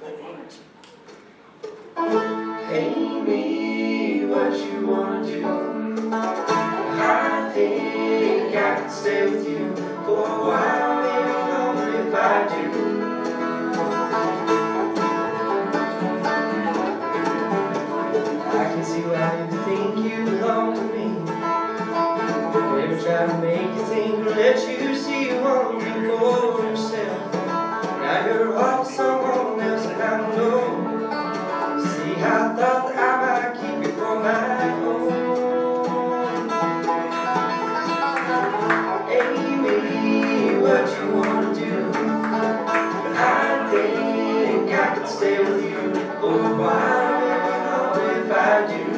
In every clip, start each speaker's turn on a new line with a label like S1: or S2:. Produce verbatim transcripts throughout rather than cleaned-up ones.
S1: Hey me, what you wanna do? I think I can stay with you for a while, maybe longer if I do. I can see why you think you belong to me. Never try to make you think or let you see you want me for yourself. Now you're off to someone else and I don't know. See, I thought that I might keep you for my own. Amy, what you wanna do? I think I could stay with you for a while, maybe longer if I do.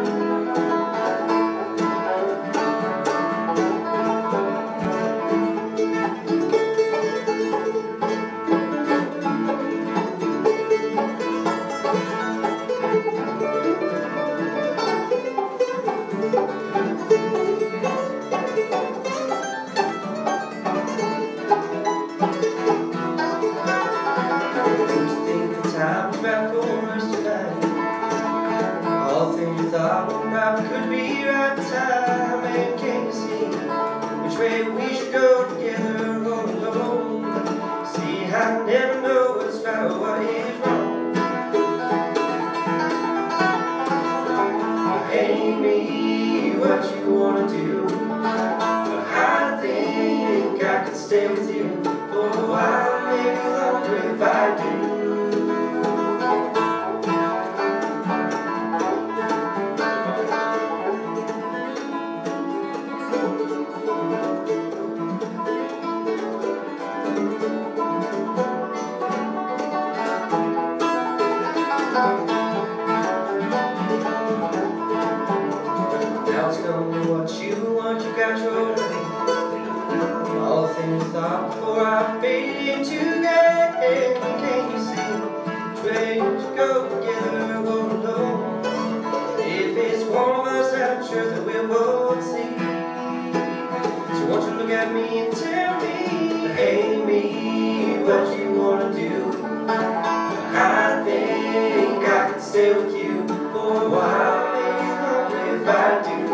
S1: Could be right time, and can you see which way we should go together or alone? See, I never know what's right or what is wrong. Amy, what you wanna do? I think I could stay with you for a while, maybe longer if I do. Now it's come to what you want, you got your name. All the things I thought before I faded into game. Can you see which way to go together or alone? If it's one of us, I'm sure that we'll both see. So won't you look at me and tell me, Amy, what you wanna do? I think I could stay with you for a while, maybe longer if I do.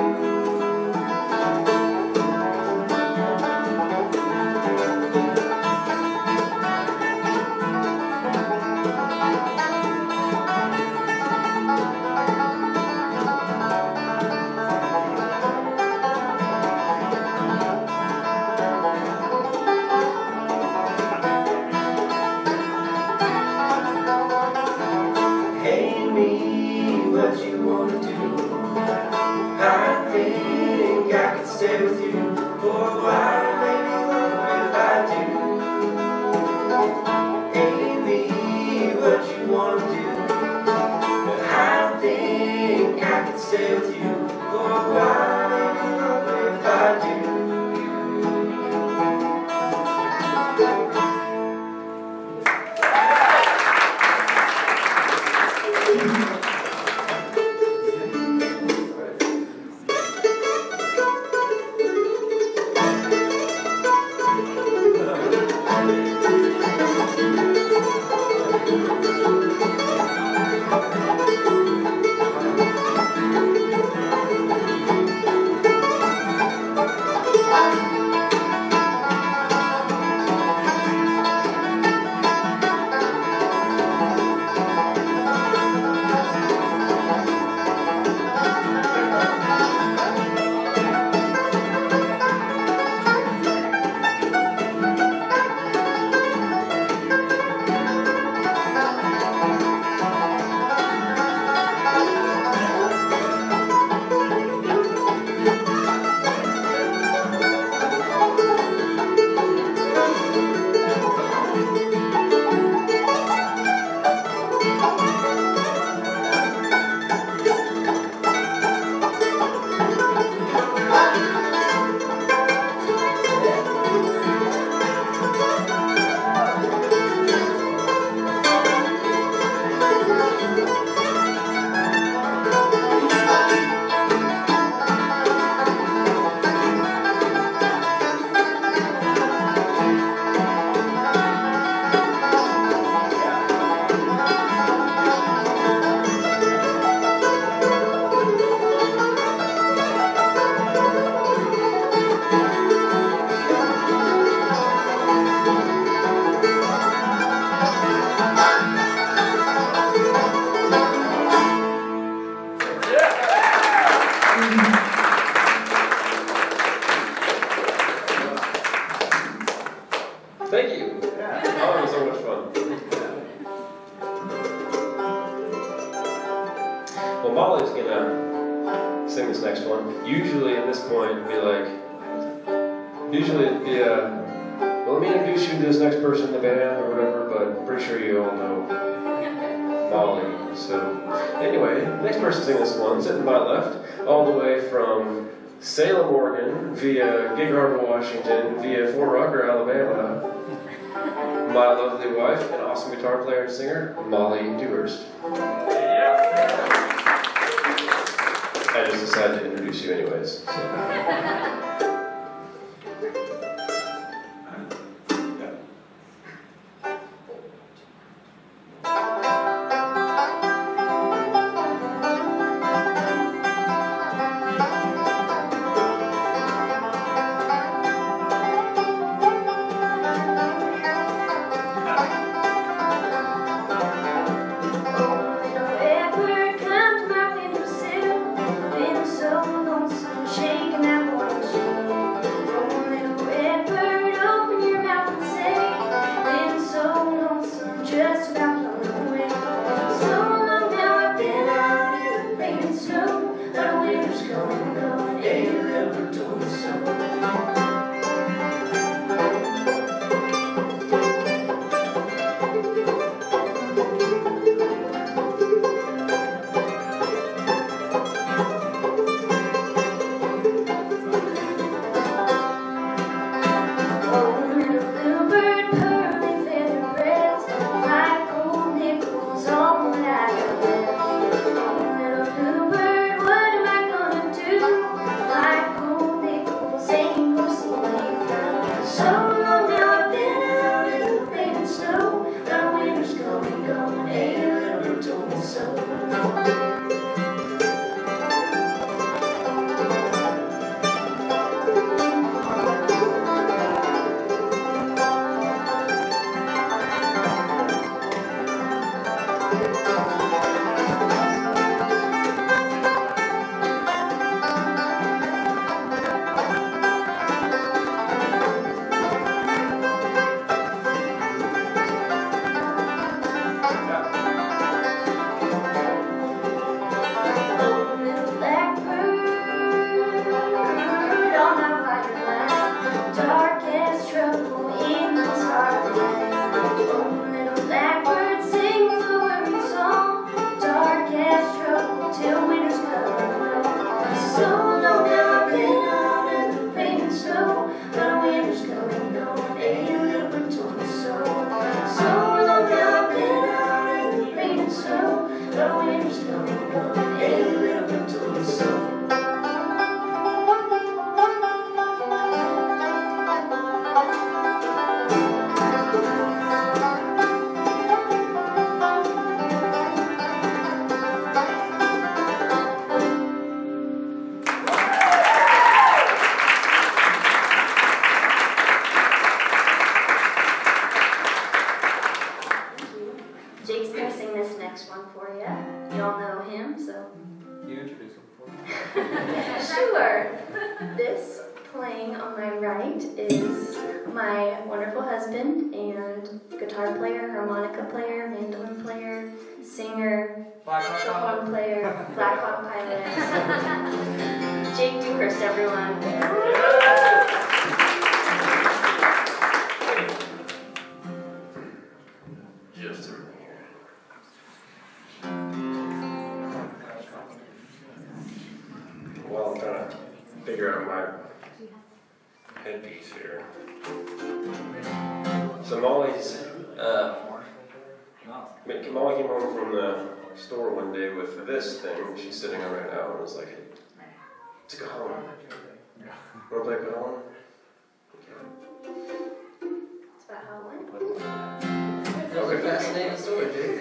S1: What you wanna do? I think I could stay with you for a while, maybe longer if I do. Amy, what you wanna do? I think I could stay with you for a while, maybe longer if I do.
S2: Well, Molly's gonna sing this next one. Usually at this point, it'd be like, usually it'd be a, well, let me introduce you to this next person in the band or whatever, but I'm pretty sure you all know Molly. So, anyway, next person singing this one, sitting by left, all the way from Salem, Oregon, via Gig Harbor, Washington, via Fort Rucker, Alabama. My lovely wife and awesome guitar player and singer, Luke Dewhirst. I just decided to introduce you anyways. So.
S3: Jake's gonna sing this next one for you. Y'all know him, so.
S4: You introduce him for me.
S3: Sure. This playing on my right is my wonderful husband and guitar player, harmonica player, mandolin player, singer, saxophone player, Black Hawk pilot. Jake Dewhirst, everyone.
S2: Just a minute here. Well, I'm trying to figure out my headpiece here. So Molly's, uh, Molly came home from the store one day with this thing she's sitting on right now and was like, hey, it's a cajon. Wanna play a cajon?
S3: It's about how it went.
S1: That was a fascinating story, Jake.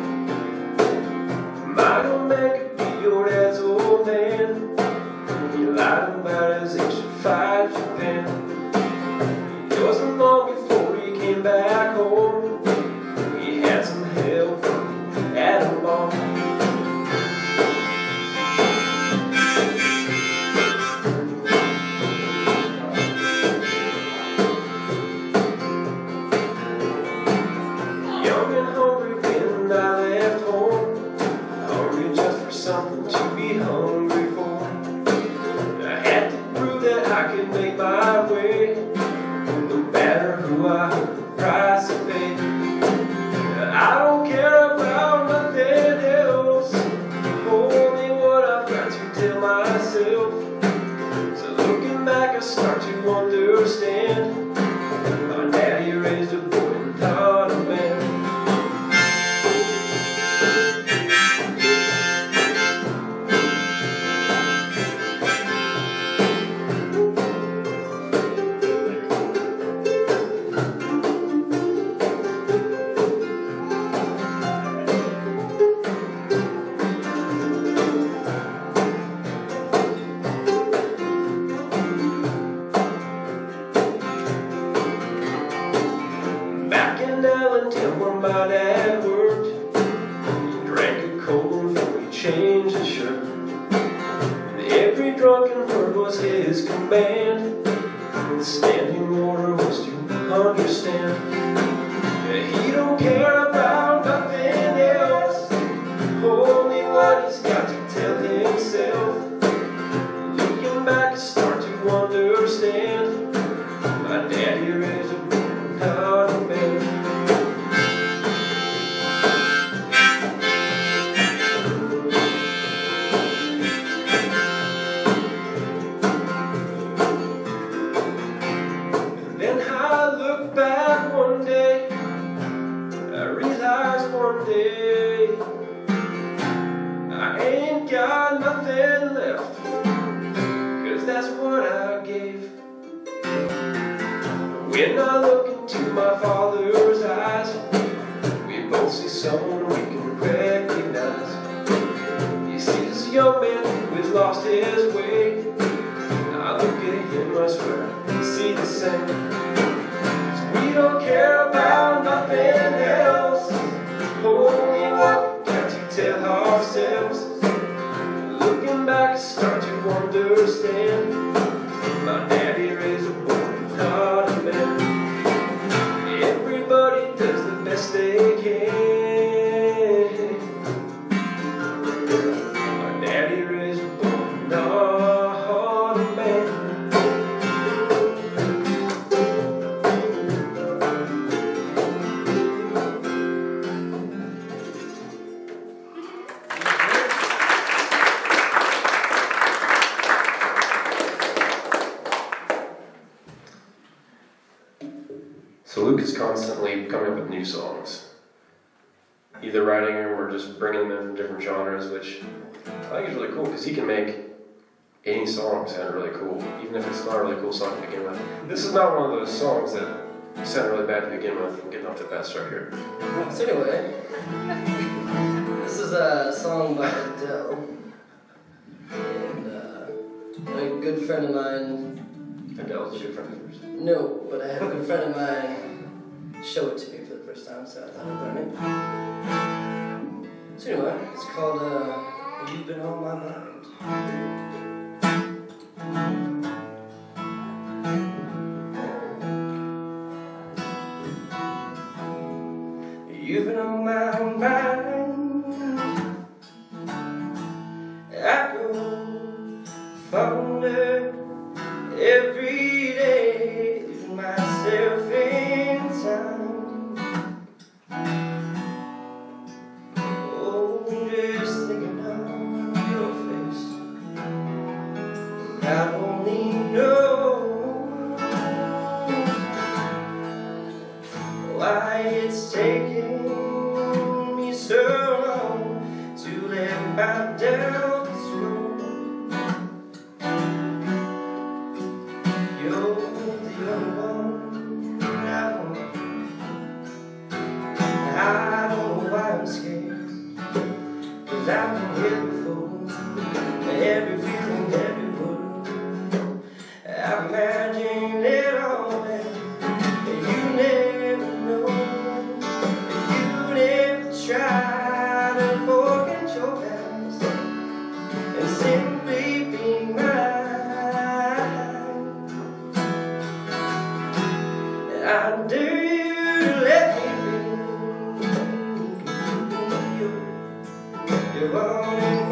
S2: Might make it be your dad's old man. You the price I paid. I don't care about nothing else, only what I've got to tell myself. So looking back I start to understand, my daddy raised a boy and not a man. Where my dad worked, he drank a cold before he changed his shirt, and every drunken word was his command. The standing order was to understand that he don't care about nothing else, only what he's got to tell himself. Looking back I start to understand, my daddy raised a boy, not a man. Back one day, I realized one day I ain't got nothing left, 'cause that's what I gave. When I look into my father's eyes, we both see someone we can recognize. He sees a young man who has lost his way. I look at him, I swear I see the same. We don't care about nothing else, only what we got to tell ourselves. Looking back I start to understand, my daddy raised a boy, not a man. Everybody does the best they can. My daddy raised a boy, not a man. So Luke is constantly coming up with new songs, either writing them or just bringing them in different genres, which I think is really cool because he can make any song sound really cool, even if it's not a really cool song to begin with. This is not one of those songs that sound really bad to begin with. I'm getting off to the bad start here.
S1: So anyway, this is a song by Adele, and uh, a good friend of mine.
S2: Adele's a good friend of yours?
S1: No, but I had a good friend of mine show it to me for the first time, so I thought I'd learn it. So anyway, it's called uh, You've Been On My Mind. You've been on my mind. I go fonder every day, losing myself in time. Oh, just thinking of your face, God only knows why it's taking me so long to let my doubts go. You're the only one I want. I don't know why I'm scared, 'cause I've been here before. Every feeling, every word, I imagined it all, and you never know. You never try to forget your past and simply be mine. I dare you to let me be. You're, you're all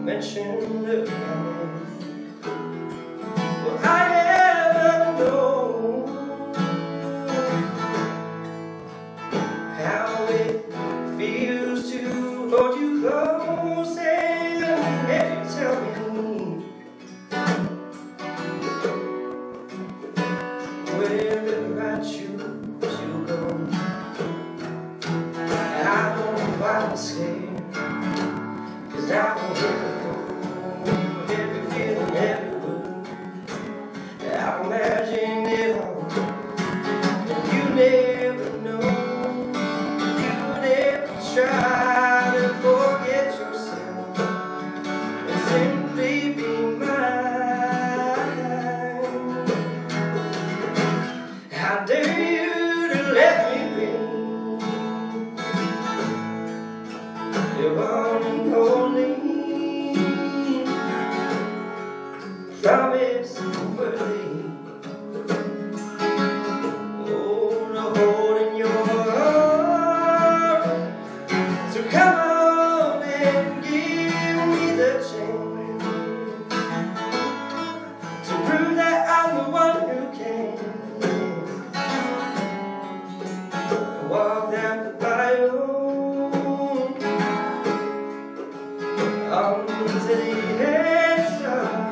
S1: mention of my name. Well, I never know how it feels to hold you close and never tell me wherever I choose to go. I don't know why I'm scared, 'cause I don't know every feeling, every word. I imagine it all, and you never know. You never try to forget yourself and simply be mine. How dare you to let me be your one and only, promise worthy. Oh, to hold in your arms, so come on and give me the chance to prove that I'm the one who can walk down the bio onto the edge of.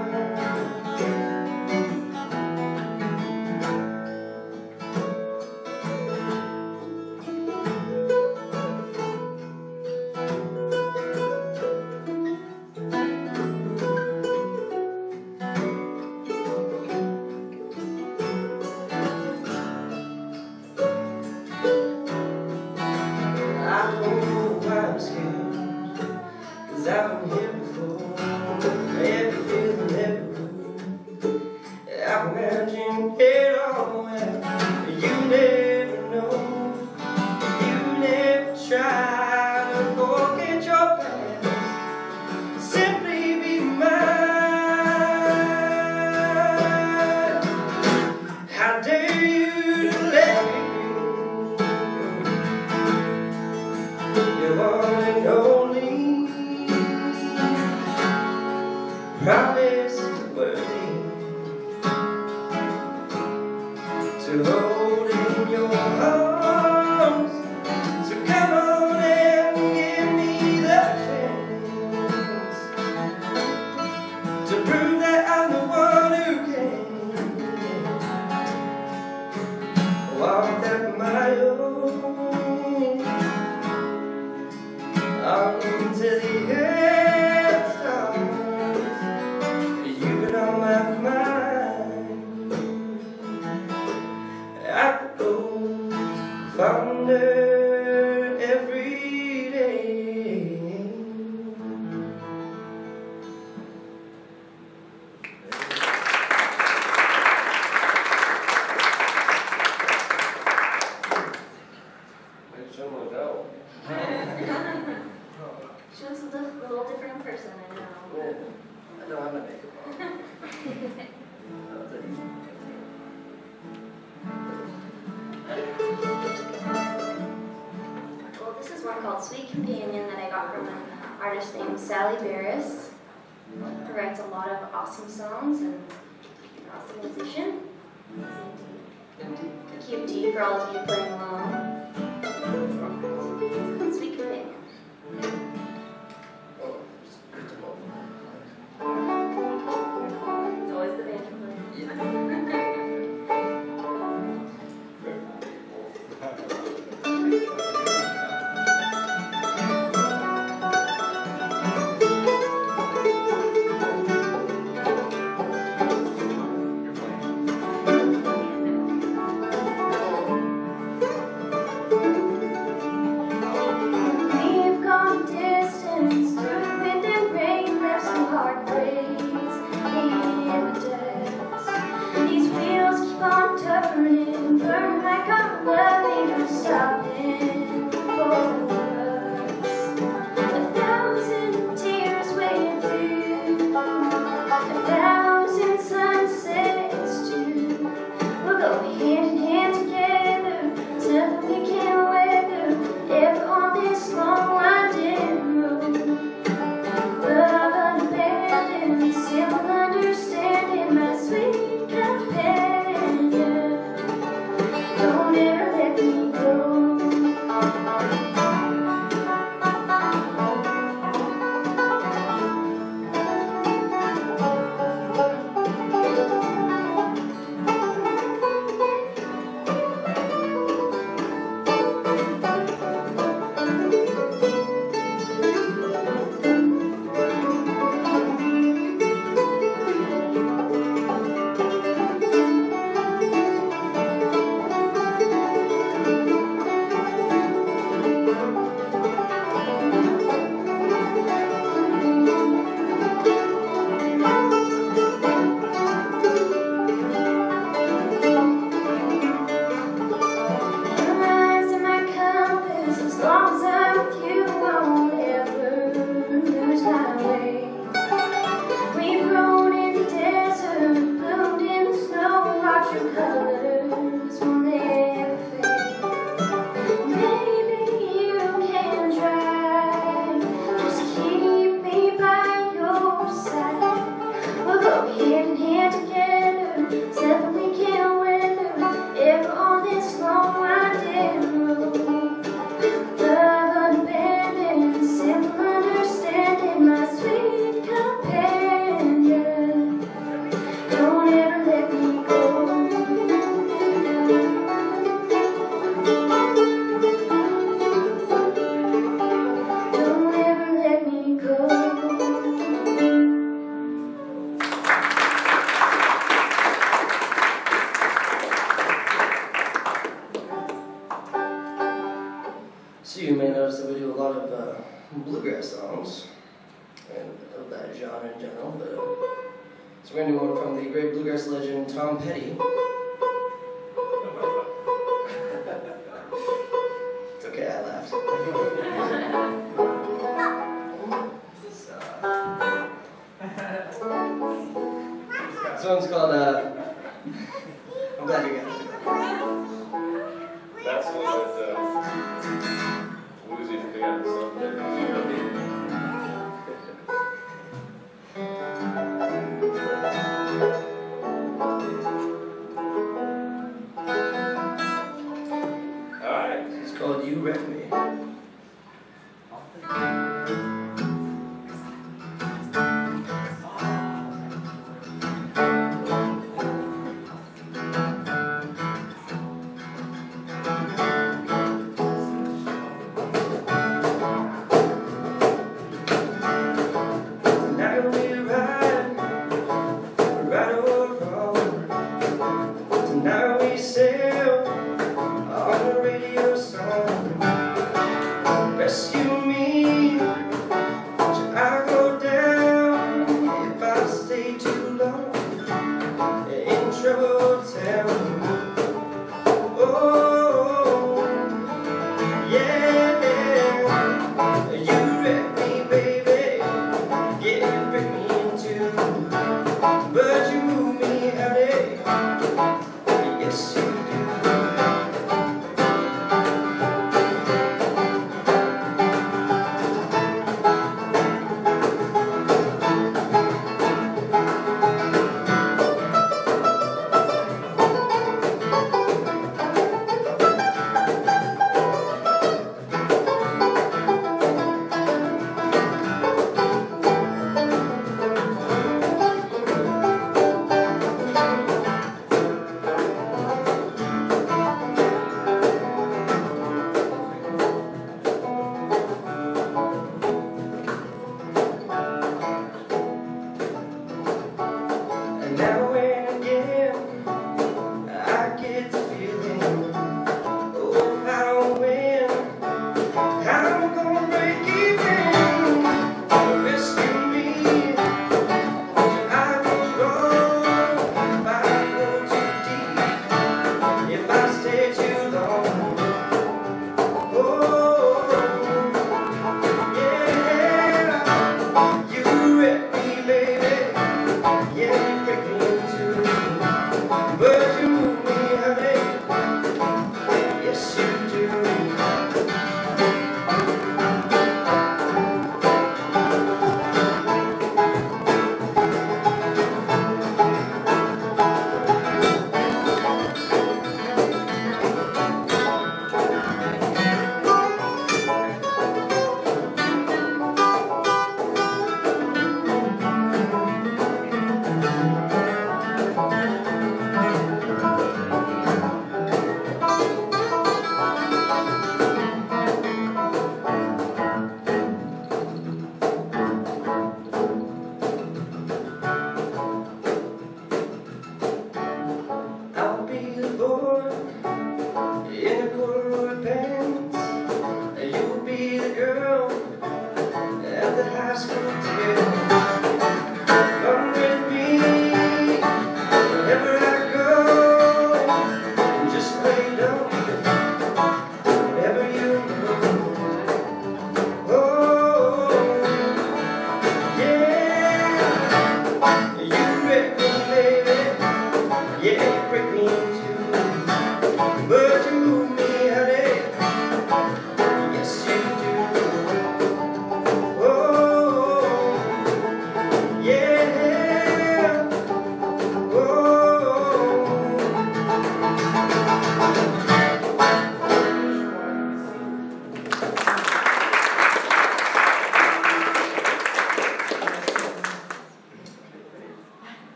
S1: I don't know why I'm scared, 'cause I've been here before. Every feeling, every word, I imagine it all, and you never know. You never try to forget your past, simply be mine. How dare you to let me be your one and only, promise worthy, to hold in your arms. So come on and give me the chance to prove that I'm the one who can walk that mile onto the edge stars. You've been on my mind. I could go fonder every day.
S2: Ladies and gentlemen, Adele.
S3: She looks a little, a little different in person, I know.
S1: I know I'm a makeup
S3: Well, this is one called Sweet Companion that I got from an artist named Sally Barris, who writes a lot of awesome songs and an awesome musician. Q D for all of you playing along. Sweet Companion. It's always the banjo player.
S1: that genre in general, but uh, so we're going to do one from the great bluegrass legend Tom Petty. It's okay, I laughed. So, this one's called, uh, I'm glad you got it.
S2: That's the one that uh, Woozy forgot the song there. Alright.
S1: It's called You Wreck Me.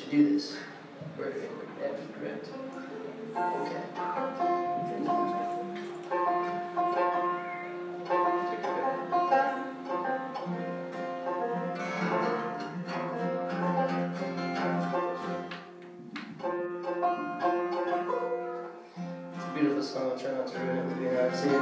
S1: should do this. Right, that'd be correct. Okay. It's a beautiful song. I'll try not to ruin everything I've seen.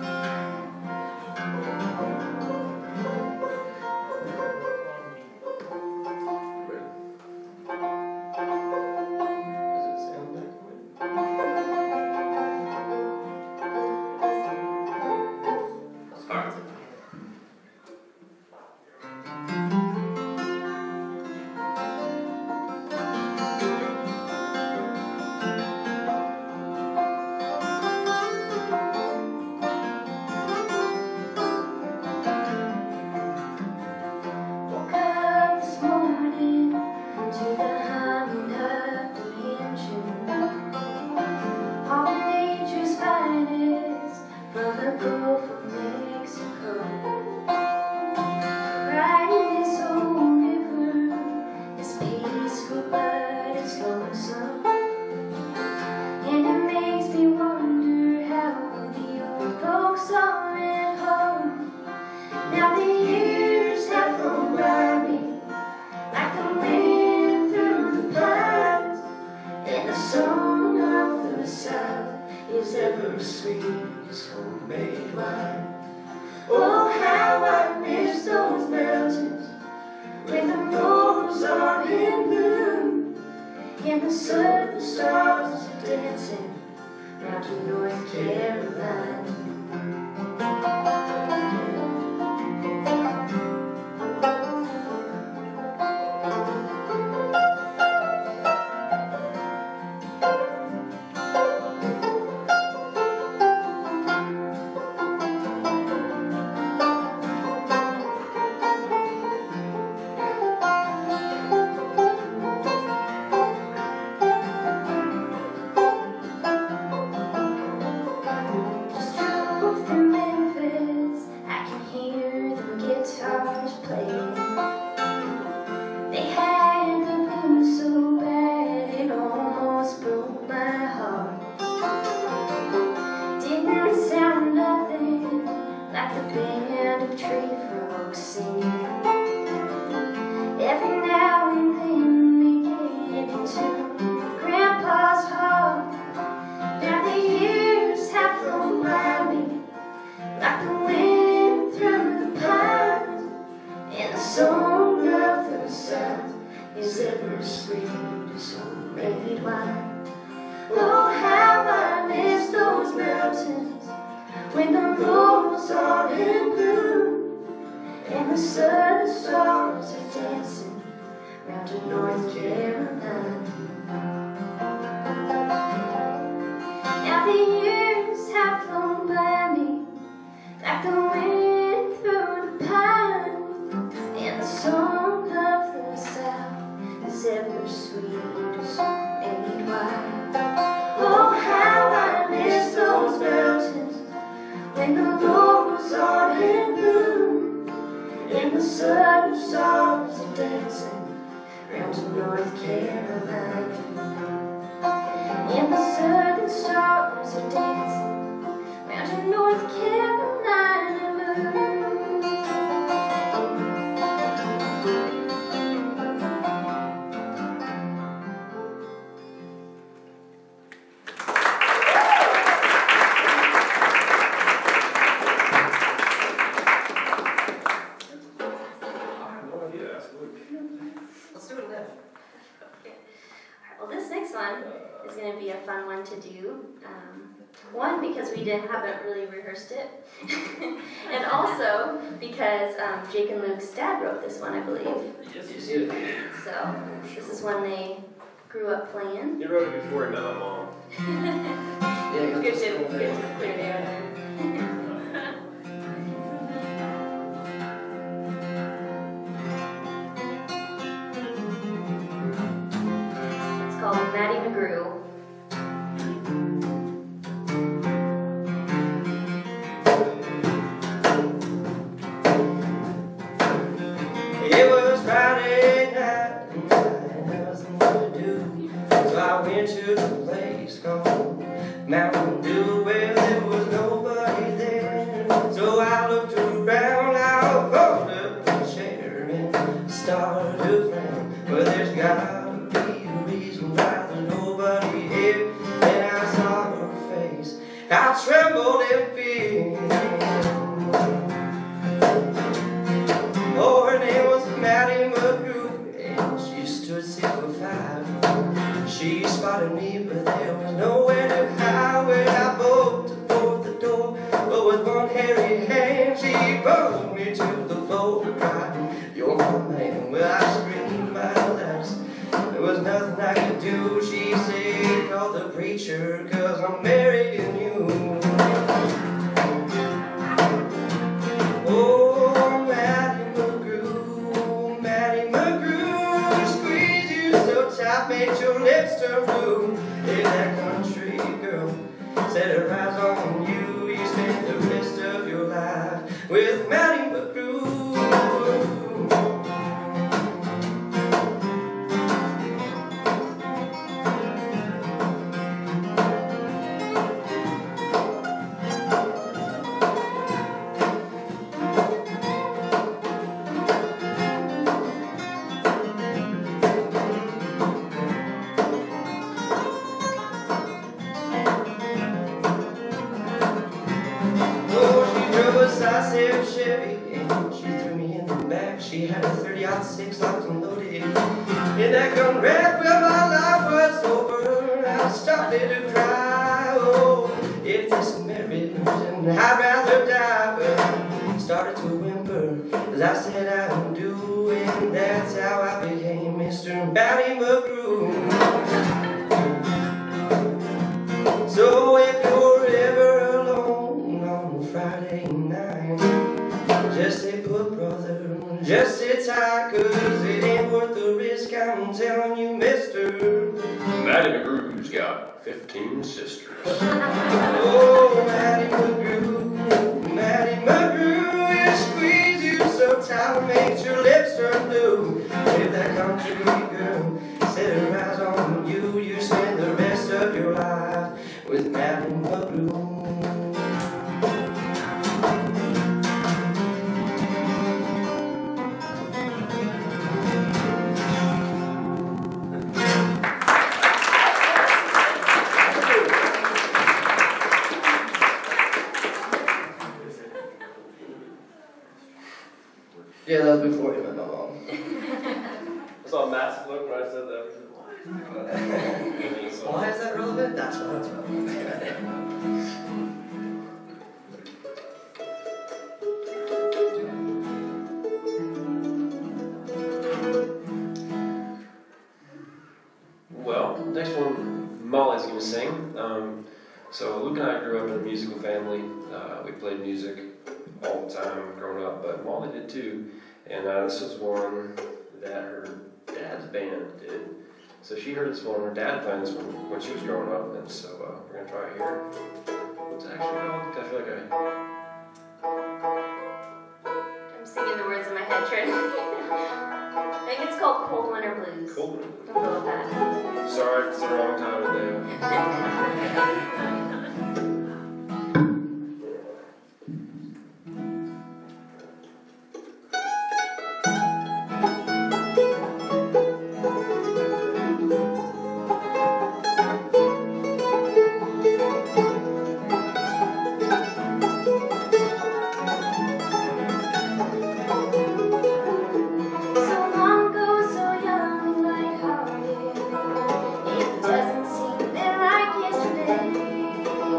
S3: And also because um, Jake and Luke's dad wrote this one, I believe.
S2: Yes, you did.
S3: So this is when they grew up playing.
S2: You wrote it before now, Mom.
S3: Yeah, good to clear the air. It's called Maddie McGrew.
S1: It was Friday night and I nothing to do. So I went to a place called Mountain Dew where there was nobody there. So I looked around, I pulled up a chair and started to frown. But there's gotta be a reason why there's nobody here. Then I saw her face, I trembled in fear. Oh, her name was Maddie McGrew, and she stood six foot five. She spotted me, but there was nowhere to hide. When I bolted for the door, but with one hairy hand, she pulled me to the floor, crying, "You're my man." Well, I screamed my last. There was nothing I could do. She said, "Call the preacher, 'cause I'm marrying you." Oh, Maddie McGrew, Maddie McGrew, squeeze you so tight, makes your lips turn blue. If that country girl set her eyes on you, you spend the rest of your life with Maddie McGrew. Chevy, and she threw me in the back. She had a thirty aught six locked and loaded. In that gun rack, well, my life was over. I started to cry. Oh, if this marriage, and I'd rather die. Well, I started to whimper, as I said I would do, and that's how I became Mister Maddie McGrew. So if you're ever alone on Friday night, just say, "Put brother, just sit tight, 'cause it ain't worth the risk, I'm telling you, mister."
S2: Maddie McGrew's got fifteen sisters.
S1: Oh, Maddie McGrew, Maddie McGrew, you squeeze you so tight, makes your lips turn blue. If that country girl set her eyes on you, you spend the rest of your life with Maddie McGrew. Yeah, that was before you met my mom.
S4: I saw a massive look when I said that.
S1: Why is that relevant? That's why it's relevant.
S2: Well, next one, Molly's going to sing. Um, so Luke and I grew up in a musical family. Uh, we played music all the time growing up, but Molly did too. And uh, this was one that her dad's band did. So she heard this one, her dad playing this one when she was growing up, and so uh, we're going to try it here. What's it actually called? I feel like I...
S3: I'm singing the words in my head, trying to I think it's called Cold Winter Blues.
S2: Cold Winter Blues.
S3: Don't go with that.
S2: Sorry, it's the wrong time of day.
S3: It doesn't seem that like yesterday.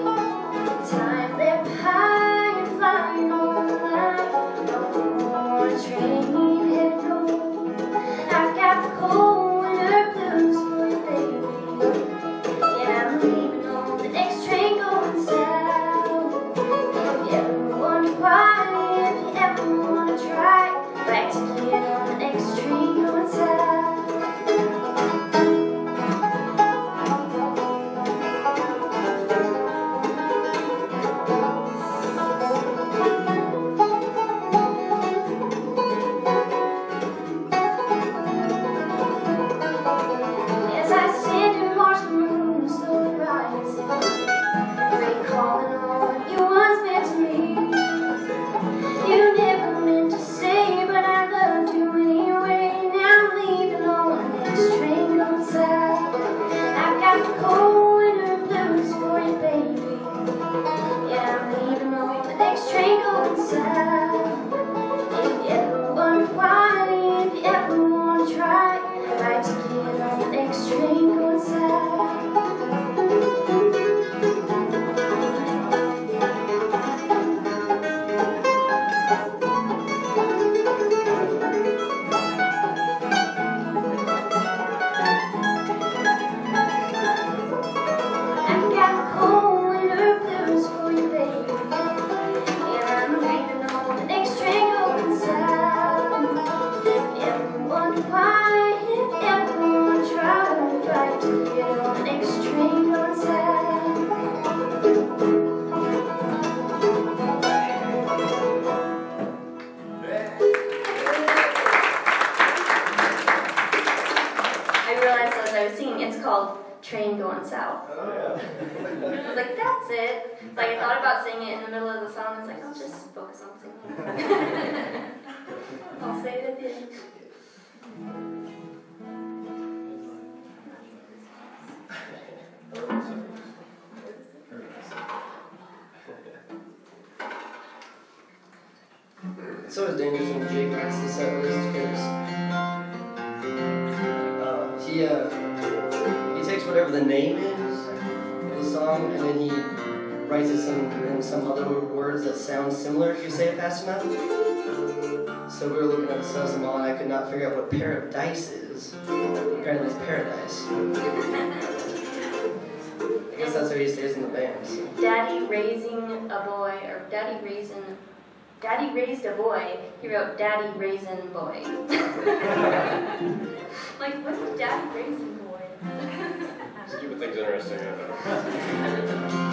S3: that I was singing. It's called Train Going South.
S1: Oh, yeah.
S3: I was like, that's it. It's like I thought about singing it in the middle of the song. I was like, I'll just focus on singing. I'll say it at the end.
S1: It's always dangerous when Jake writes the set list because uh, he uh, he takes whatever the name is of the song and then he writes it some in some other words that sound similar if you say it fast enough. So we were looking at the sales and all, and I could not figure out what pair of dice is. Apparently it's paradise. I guess that's how he stays in the band. So.
S3: Daddy raising a boy, or Daddy raising, Daddy raised a boy. He wrote Daddy raisin boy. Like, what's a Daddy raisin boy?
S2: Just keeping things interesting. I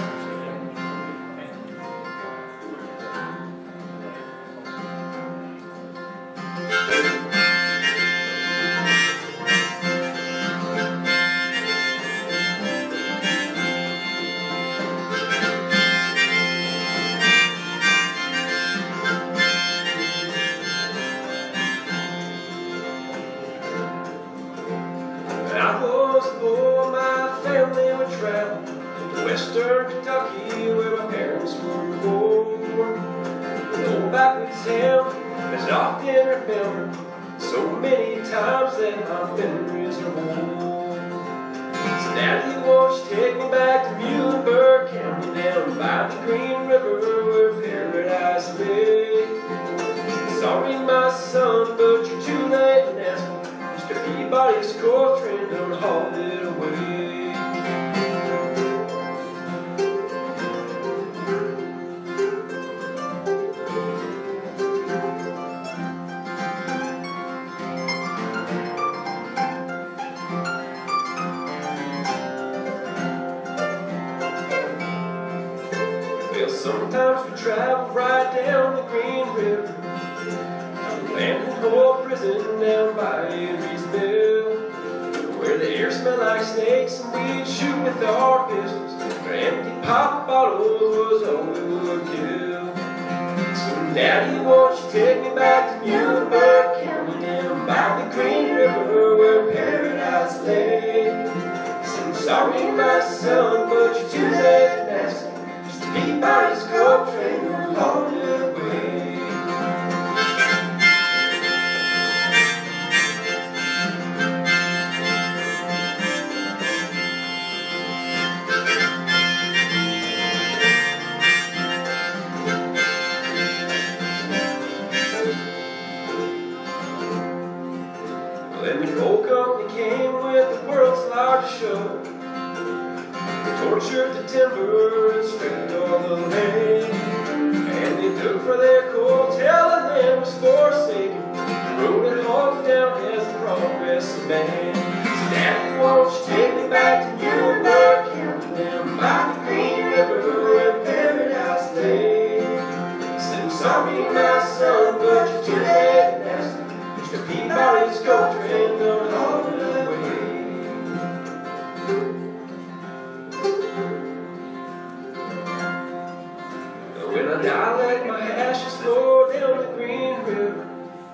S2: Western Kentucky, where my parents were born. Go back with him, as I often remember, so many times that I've been miserable. So Daddy, won't you take me back to Muhlenberg County, down by the Green River, where paradise lay. Sorry, my son, but you're too late in asking. Mister Peabody's coal train done hauled it away. Sometimes we travel right down the Green River, landing whole prison down by Reesville, where the air smelled like snakes and we'd shoot with our pistols, where empty pop bottles was all we would kill. So Daddy, won't you take me back to Muhlenberg County, down by the Green River, where paradise lay. So I'm sorry, my son, but you're too late in asking. Peabody's coal train will haul it away. Well, then the coal company came with the world's largest show. Tortured the timber and stripped all the land, and they took for their coal till the land was forsaken. Rode it all down as the progress of man. So Daddy, won't you take me back to Muhlenberg County, down by the Green River, where paradise lay. Said, I'm sorry, my son, but you're too late in asking. Mister Peabody's coal train done hauled it away. When I die, let my ashes flow down the Green River.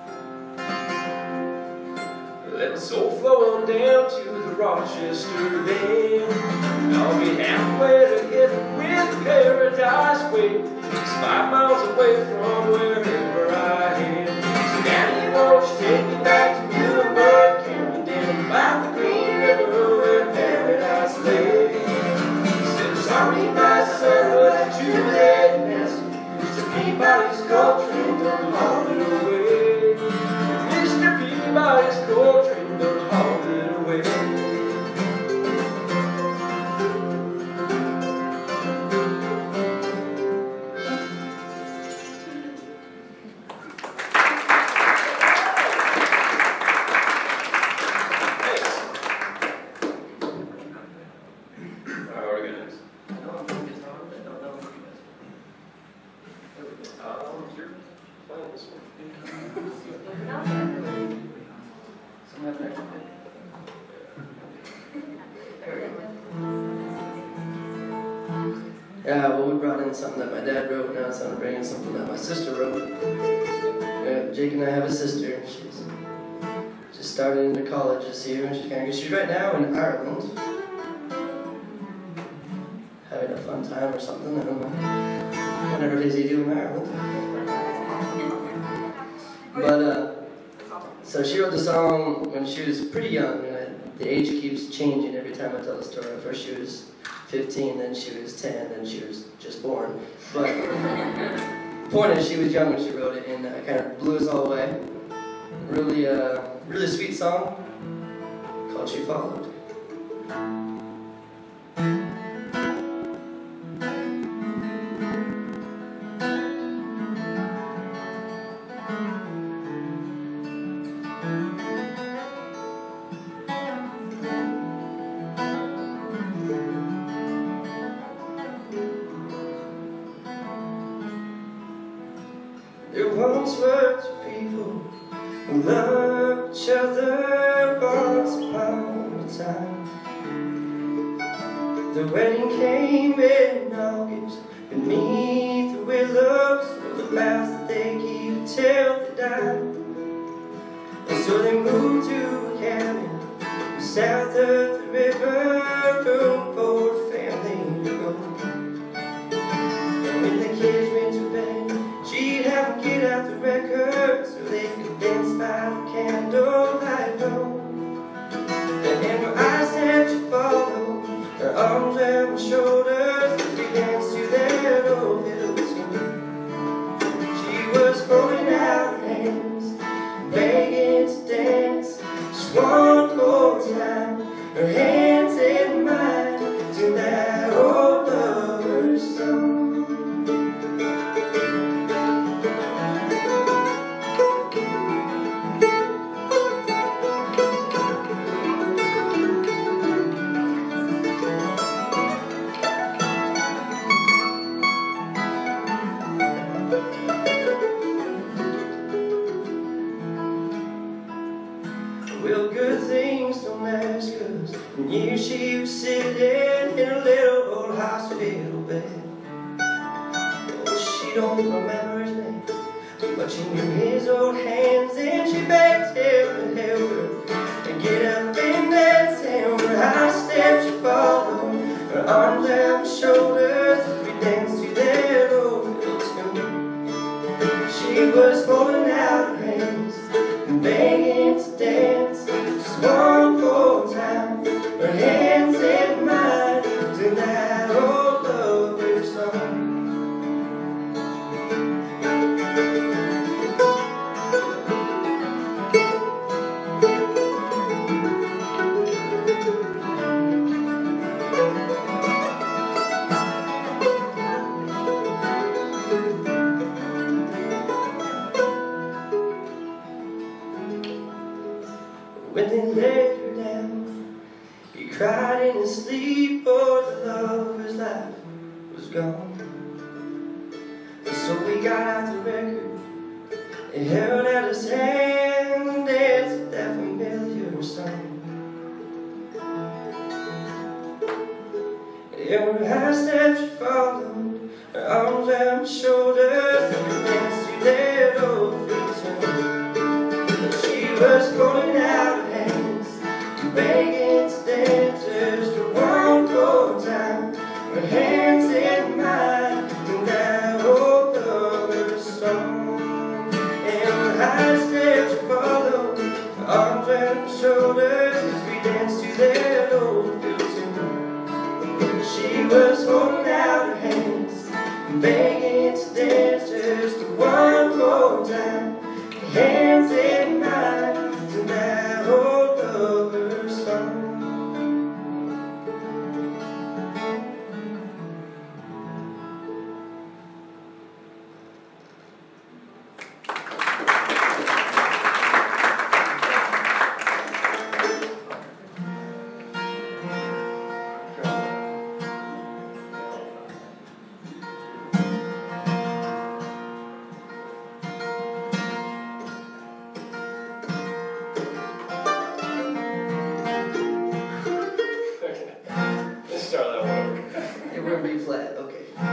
S2: Let my soul flow on down to the Rochester Dam. I'll be halfway to heaven with paradise waiting, just five miles away from wherever I am. So Daddy, won't you take me back to Muhlenberg County, down by the Green River, where paradise lay. Said, sorry, my son, but you're too late in asking. Mister Peabody's coal train done hauled it away. Mister Peabody's coal train done hauled it away.
S1: Yeah, well, we brought in something that my dad wrote. Now it's time to bring in something that my sister wrote. Yeah, Jake and I have a sister, and she's just started into college this year, and she's kind of, she's right now in Ireland, having a fun time or something. I don't know. Whatever it is you do in Ireland. But uh, so she wrote the song when she was pretty young, and I, the age keeps changing every time I tell the story. First she was fifteen, then she was ten, then she was just born. But the point is, she was young when she wrote it, and it kind of blew us all away. Really, uh, really sweet song called "She Followed." There once were two people who loved each other once upon a time. The wedding came in August beneath the willows, for the vows that they keep till they die. And so they moved to a cabin south of the river, room for a family to go. And when the kids went to bed, she'd have them get out the record so they could dance by the candlelight glow. And in her eyes that she followed, her arms around my shoulders as we danced to that old fiddle tune. She was holding out her hands, begging to dance just one more time. Her hands in mine to that old lover's song. Well, good things don't last, 'cause in years she was sitting in a little old hospital bed. Oh, she don't remember his name, but she knew his old hands, and she begged him to help her and get up and dance. And with high steps she followed, her arms around my shoulders as we danced to that old fiddle tune. She was holding out her hands and begging to dance just one more time. Her hands in mine to that old lover's song. When they laid her down, he cried in his sleep, for the lover's life was gone. And so we got out the record and held out his hand and danced with that familiar song. And with high steps she followed, her arms around my shoulders, and we danced to that old fiddle tune. She was holding out her hands, begging to dance just one more time. Her hands in mine, and that old lover's song. And her high steps followed, her arms around my shoulders as we danced to that old fiddle tune. She was holding out her hands, begging to dance just one more time. Her hands in mine, to that old lover's song.
S2: Let's start that one over.
S1: It wouldn't be flat, okay.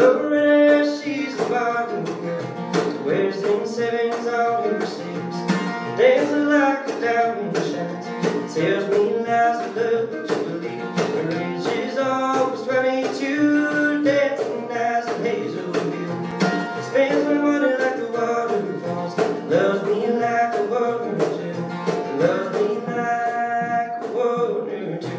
S1: Loretta, she's a bargain girl, wears them sevens on her six, dances like a diamond shines, tells me lies of love to believe. Her age is always twenty-two, dancing eyes and hazel hill, spends my money like the waterfalls, loves me like a woman too, loves me like a woman too.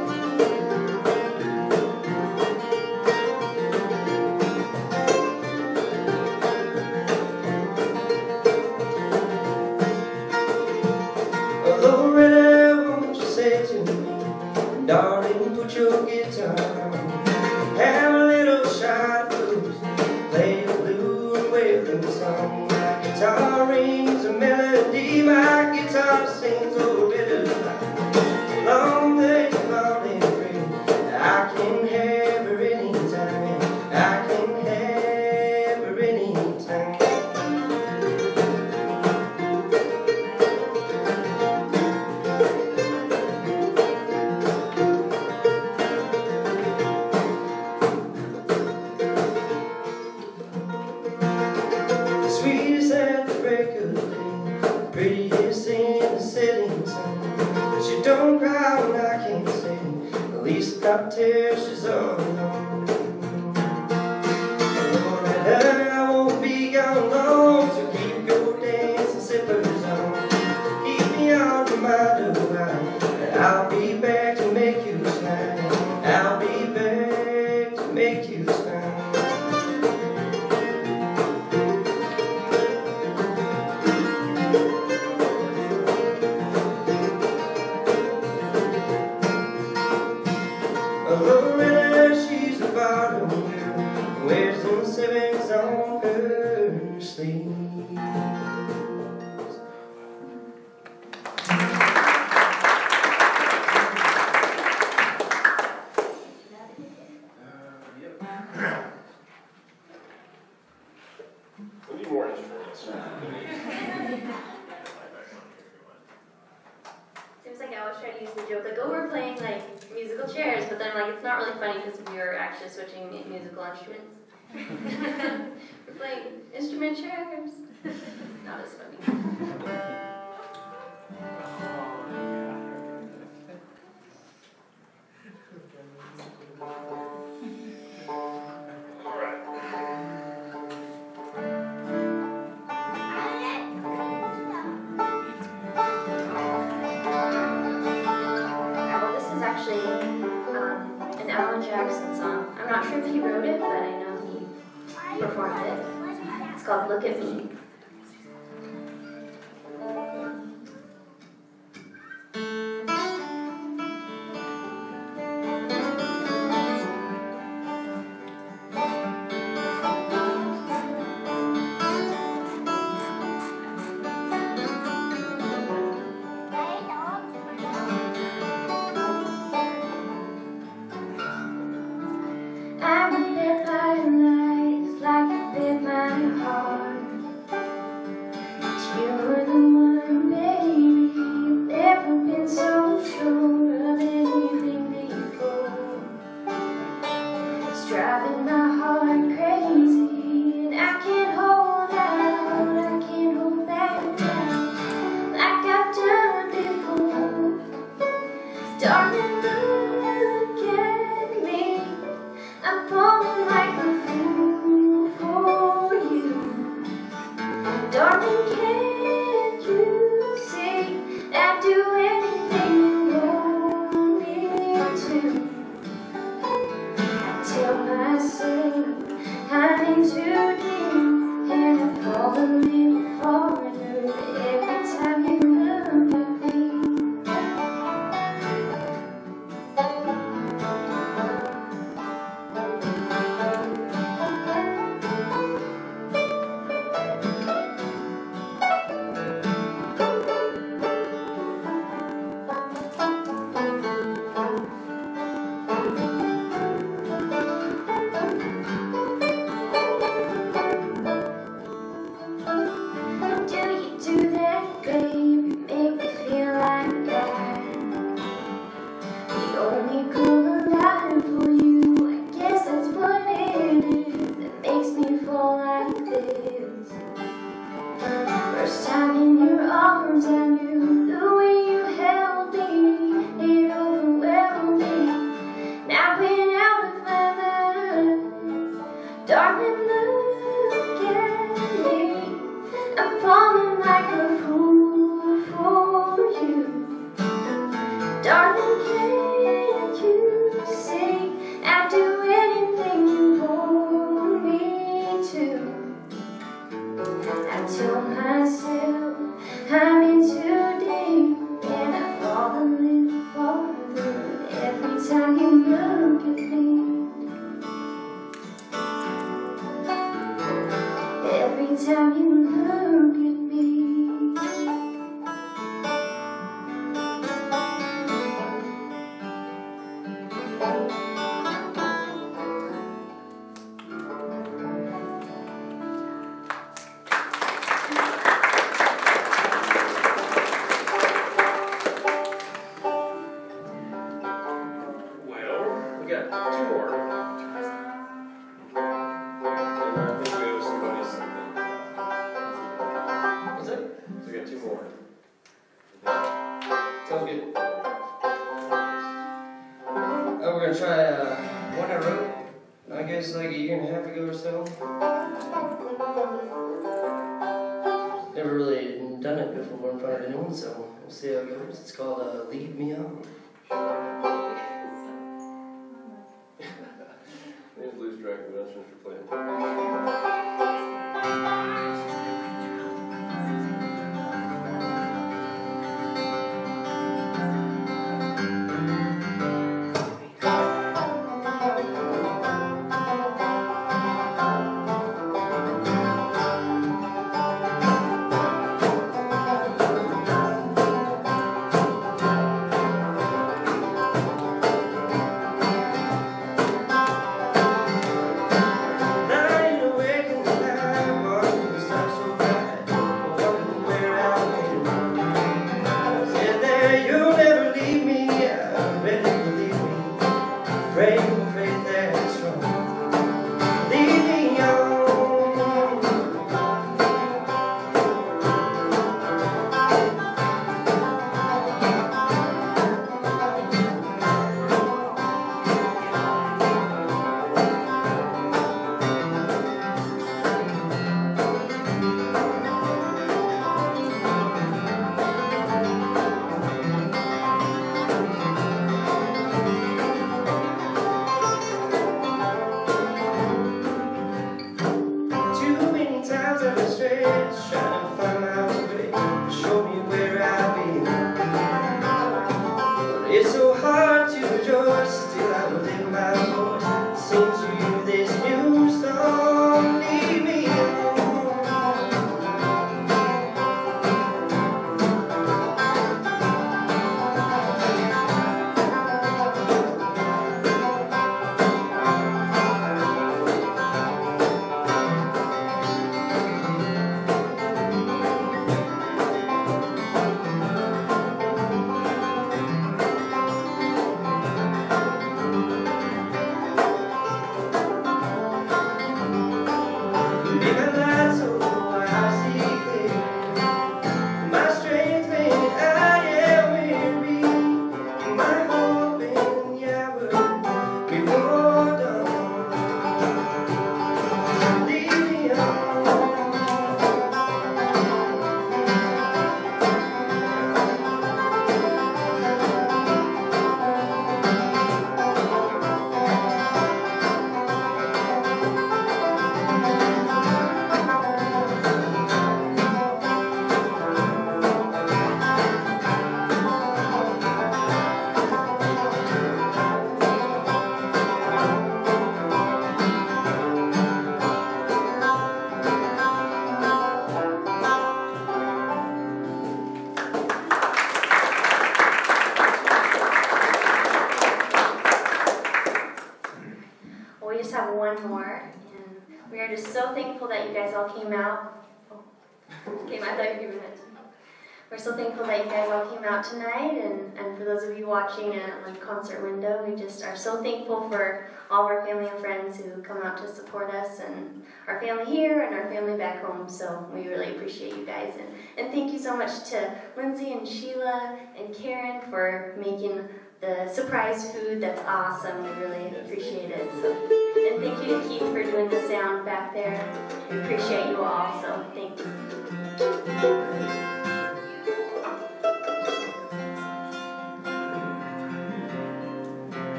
S1: Loretta, won't you say to me, darling, put your guitar on, have a little shot of blues, play a blue and wailing song. My guitar rings a melody, my guitar sings a bit of life. Long as you're long and free, I can have her anytime, I can have her anytime. Sweetest at the break of day, prettiest in the setting sun. She don't cry when I can't sing, at least I tell she's all alone. Loretta, I won't be gone long, so keep your dancing slippers on. Keep me on your mind a while, and I'll be back to make you smile. I'll be back to make you smile. Loretta, she's a bottom girl, wears them sevens on her sleeves.
S2: We need more instruments.
S3: Seems like I always try to use the joke like, oh, we're playing like musical chairs, but then like it's not really funny because we are actually switching musical instruments. We're playing instrument chairs. Not as funny. Um, an Alan Jackson song. I'm not sure if he wrote it, but I know he performed it. It's called Look at Me. I would live my life like you did my heart.
S1: Sounds good. Oh, we're gonna try uh, one I wrote, I guess like a year and a half ago or so. Never really done it before in front of anyone, so we'll see how it goes. It's called uh, Lead Me On.
S4: I need to lose track of the instruments you're playing.
S1: It's so hard to rejoice, still I will lift my voice, sing to you this new song, lead me
S3: We just have one more, and we are just so thankful that you guys all came out. Oh. Okay, I thought you were giving it to me. We're so thankful that you guys all came out tonight, and, and for those of you watching it on the concert window, we just are so thankful for all of our family and friends who come out to support us, and our family here and our family back home, so we really appreciate you guys. And, and thank you so much to Lindsay and Sheila and Karen for making the surprise food. That's awesome. We really appreciate it. So, and thank you to Keith for doing the sound back there. We appreciate you all, so thanks.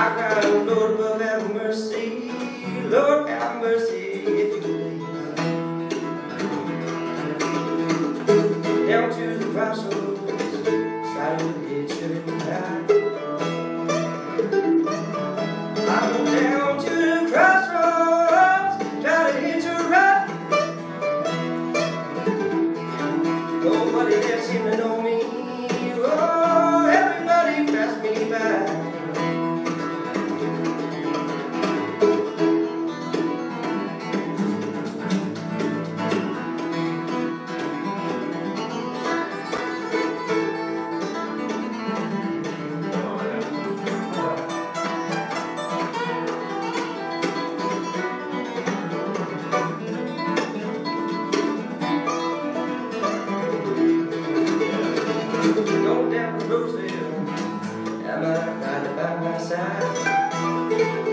S1: I cried, oh Lord above, have mercy, Lord have mercy, if you please. Down to the crossroads, side of the hitch and die. I go down to the crossroads, try to hitch a ride. Nobody there seemed to know me. Oh, everybody passed me by. Going down to Roseville, am I riding by my side?